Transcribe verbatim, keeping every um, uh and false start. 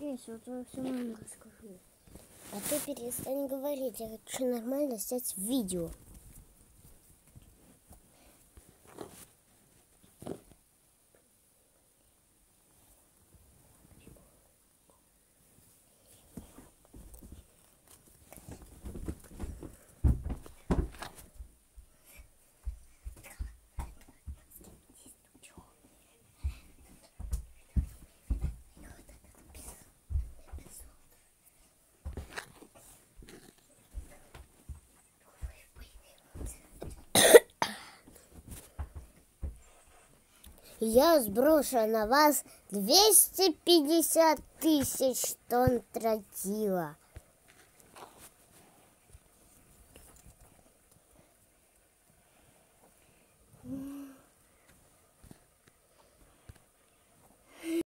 садись, вот я все нормально расскажу. А ты перестань говорить, я хочу нормально снять видео. Я сброшу на вас двести пятьдесят тысяч тонн тротила.